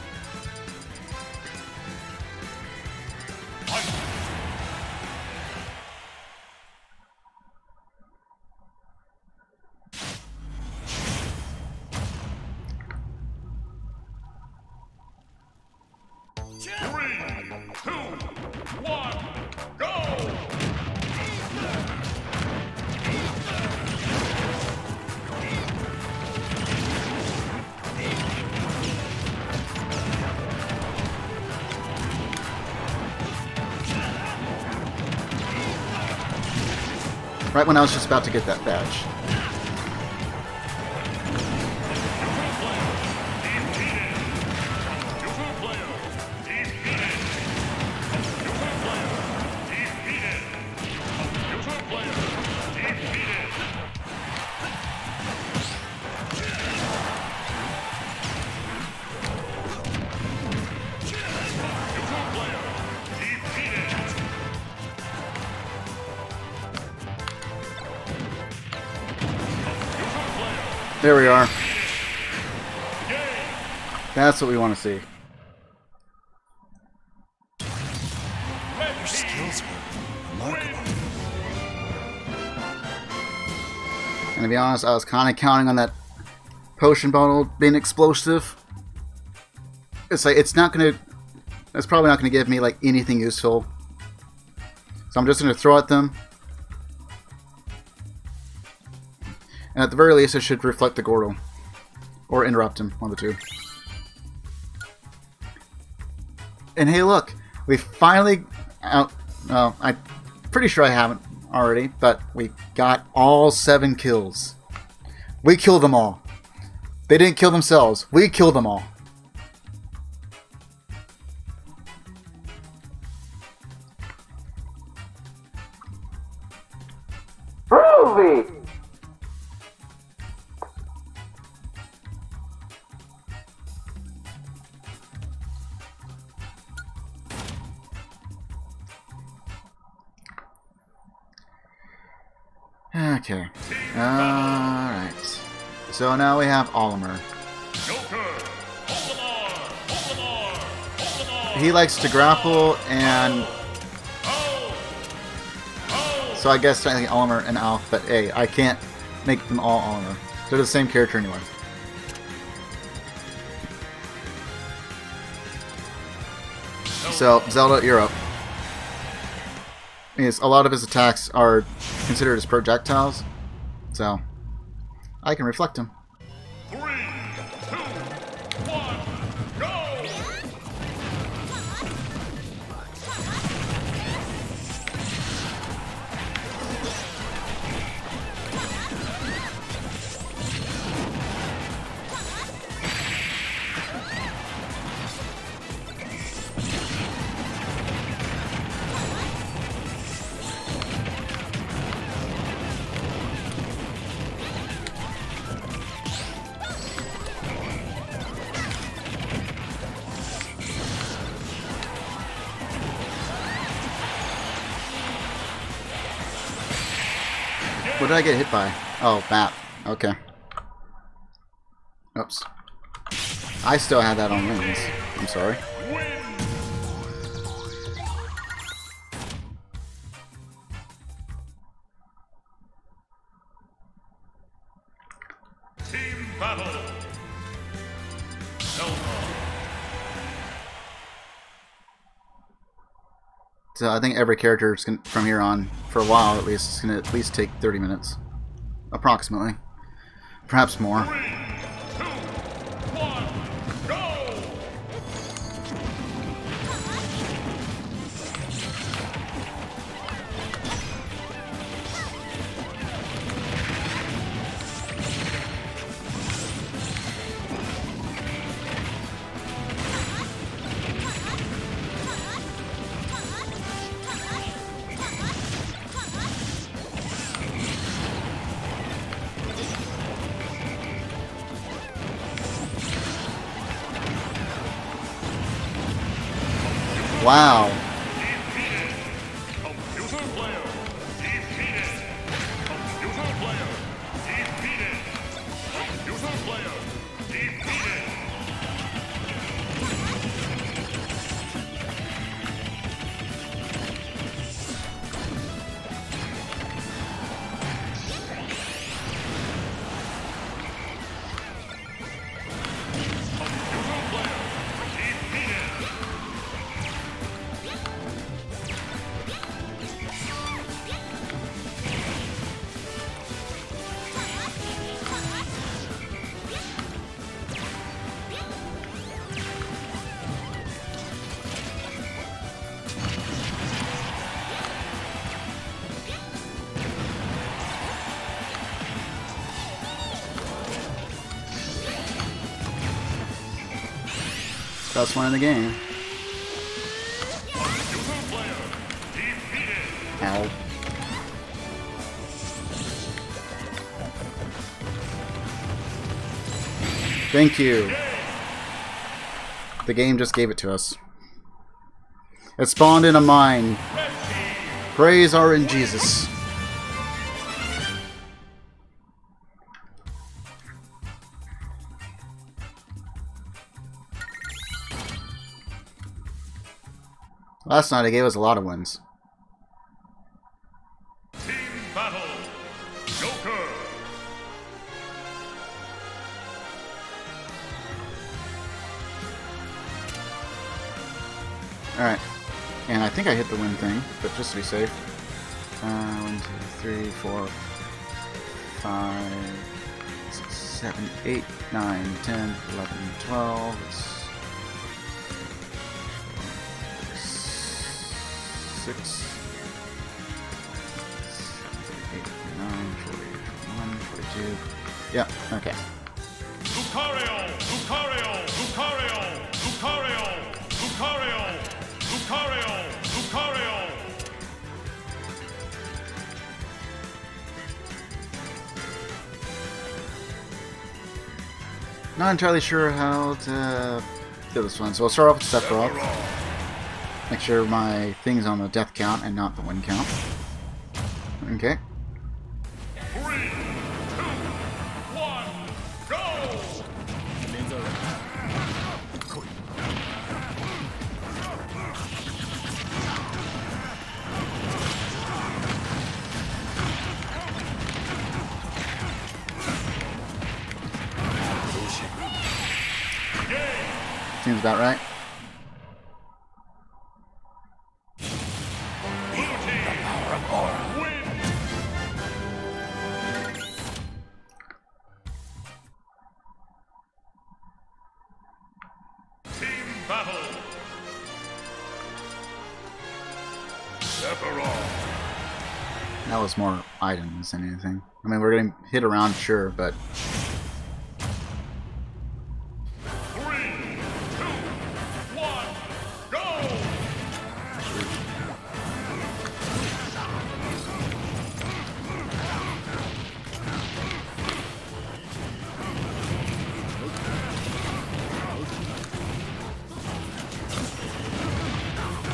Right when I was just about to get that badge. There we are. That's what we want to see. Your skills were remarkable. And to be honest, I was kind of counting on that potion bottle being explosive. It's like it's probably not gonna give me like anything useful. So I'm just gonna throw at them. And at the very least, it should reflect the Gordle. Or interrupt him, one of the two. And hey, look! We finally... well, I'm pretty sure I haven't already, but we got all 7 kills. We killed them all. They didn't kill themselves. We killed them all. Groovy! Okay. Alright. So now we have Olimar. He likes to grapple, and so I guess technically Olimar and Alf, but hey, I can't make them all Olimar. They're the same character anyway. So, Zelda, you're up. Yes, a lot of his attacks are considered as projectiles, so I can reflect him. 3, 2, 1, go! What did I get hit by? Oh, map. Okay. Oops. I still had that on wings. I'm sorry. Team battle. So I think every character is gonna, from here on, for a while at least, is going to at least take 30 minutes. Approximately. Perhaps more. 3, 2, 1, go! Wow. Defeated. Computer player. Defeated. Computer player. Defeated. Computer player. Defeated. Computer player. Defeated. Best one in the game. Computer player. Defeated. Ow. Thank you. The game just gave it to us. It spawned in a mine. Red team. Praise our in Jesus. Last night it gave us a lot of wins. Team battle. Joker. Alright. And I think I hit the win thing, but just to be safe. 1, 2, 3, 4, 5, 6, 7, 8, 9, 10, 11, 12. It's 6, 7, 8, 9, 40, 41, 42. Yeah, okay. Lucario. Lucario. Lucario. Lucario. Lucario. Lucario. Lucario. Not entirely sure how to do this one, so we'll start off with SevenWrath. Make sure my thing's on the death count and not the win count. Okay. 3, 2, 1, go! Seems about right. Team battle. Sephiroth. That was more items than anything. I mean, we're getting hit around, sure, but 3, 2, 1, go!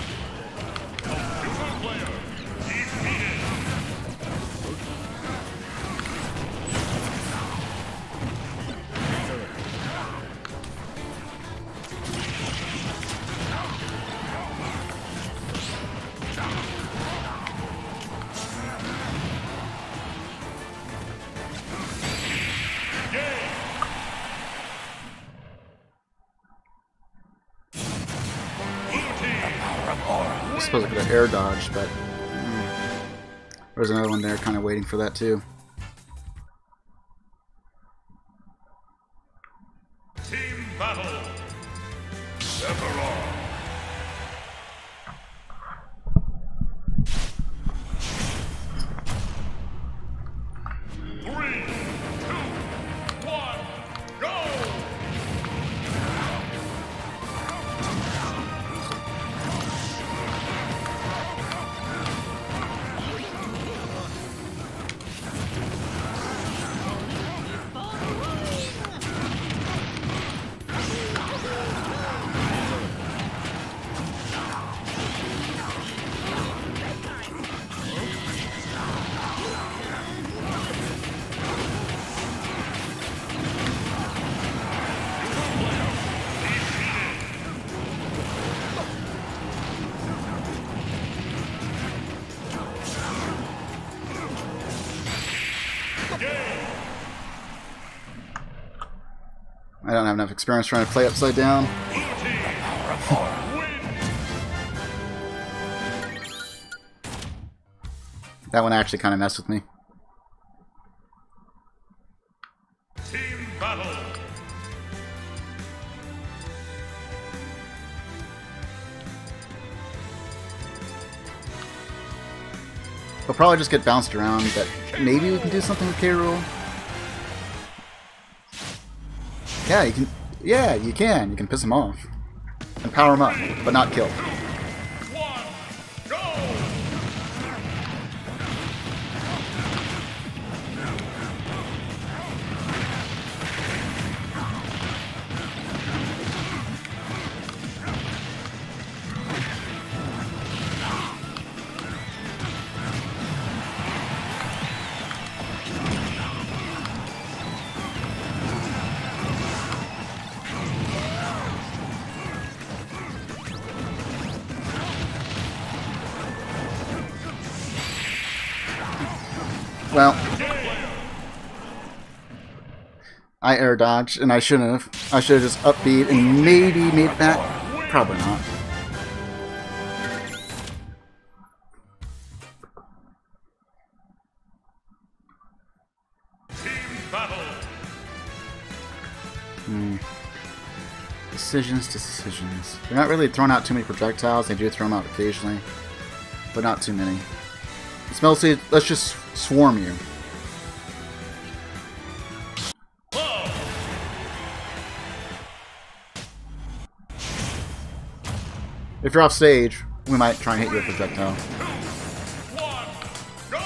Computer player defeated. suppose I could have air dodged, but there's another one there kind of waiting for that too. Team battle. Sephiroth. 3, 2, 1, go! I don't have enough experience trying to play upside down. That one actually kind of messed with me. Team battle. He'll probably just get bounced around, but maybe we can do something with K-Rool. Yeah, you can. Yeah, you can. You can piss him off and power him up, but not kill. 1, go! Well, I air dodged, and I shouldn't have. I should have just up B and maybe made it back. Probably not. Team battle. Decisions. They're not really throwing out too many projectiles. They do throw them out occasionally, but not too many. It's mostly, let's just swarm you. If you're off stage, we might try and hit you with a projectile. 1, go!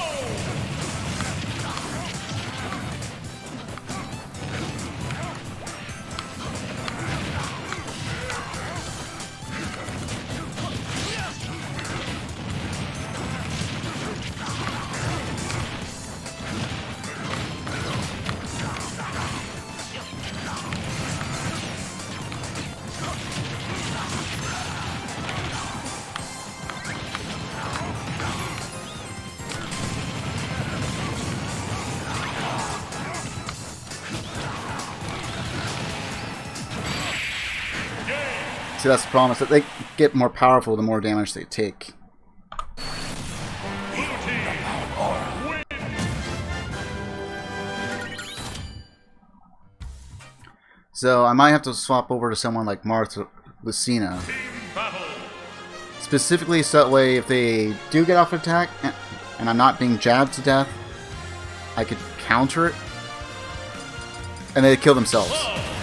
See, that's the problem, is that they get more powerful the more damage they take. So I might have to swap over to someone like Martha Lucina. Specifically so that way if they do get off attack and I'm not being jabbed to death, I could counter it and they kill themselves.